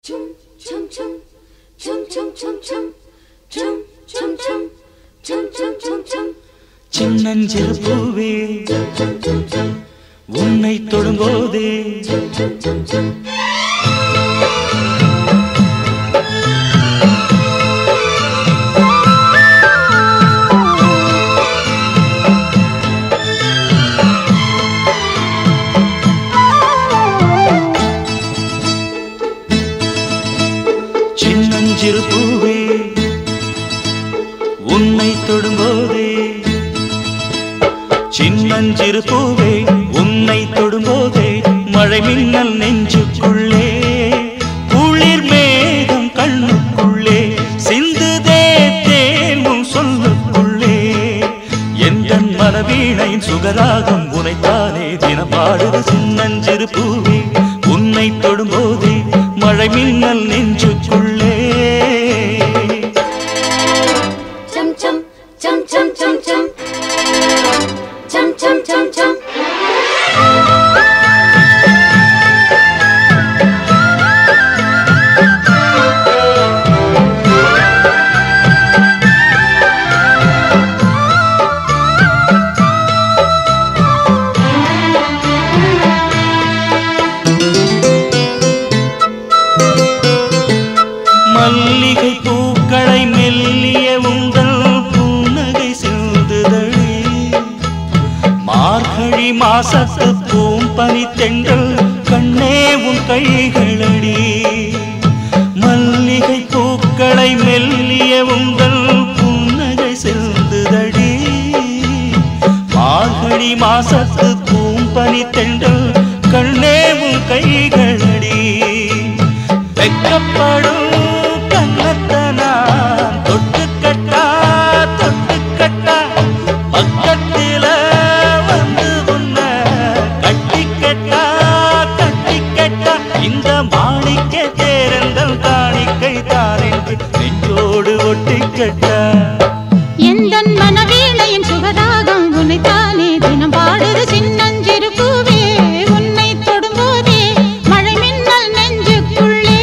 சின்னஞ்சிறு பூவே உன்னை தொடும்போதே சின்னஞ்சிறு பூவே உன்னை தொடும்போதே சின்னஞ்சிறு பூவே உன்னை தொடும்போதே மழை மின்னல் நெஞ்சுக்குள்ளே குளிர் மேகம் கண்ணுக்குள்ளே சிந்துதே தேனும் சொல்லுக்குள்ளே எந்தன் மனவீணையின் சுகராகம் உனைத்தானே தினம் பாடுது சின்னஞ்சிறு பூவே உன்னை தொடும்போதே மழை மின்னல் நெஞ்சுக்குள்ளே மல்லிகை பூக்களை மெல்லிய உங்கள் புன்னகை சிந்துதழி மார்கழி மாசத்து பூம்பனி தென்றல் கண்ணே உன் கைகளடி மல்லிகை பூக்களை மெல்லிய உங்கள் புன்னகை சிந்துதழி மார்கழி மாசத்து பூம்பனி தென்றல் கண்ணே உன் கைகளடி வெக்கப்படும் பக்கத்தில வந்து உன்ன கட்டி கட்டா இந்த மாணிக்க தேரந்தல் காணிக்கை தான் என்று நெஞ்சோடு ஒட்டி கட்டா எந்தன் மனவீணையின் சுகராகம் உனைத்தானே தினம் பாடுது சின்னஞ்சிறு பூவே உன்னை தொடும்போதே மழை மின்னல் நெஞ்சுக்குள்ளே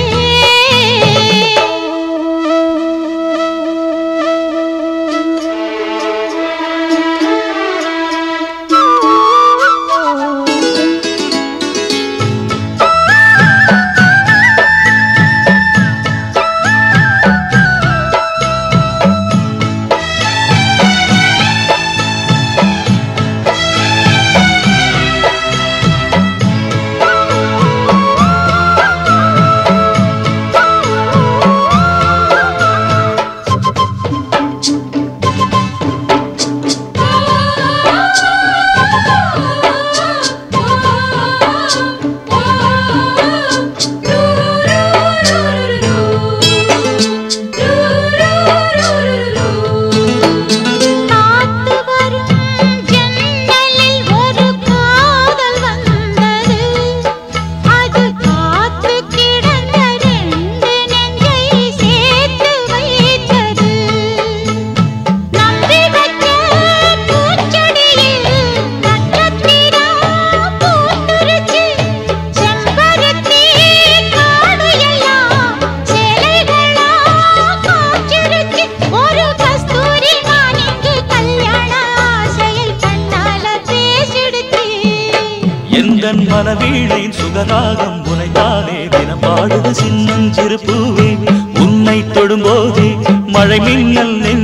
எந்தன் மனவீணையின் சுகராகம் உனைத்தானே தினம் பாடுது சின்னஞ்சிறு பூவே உன்னை தொடும்போதே மழை மின்னல்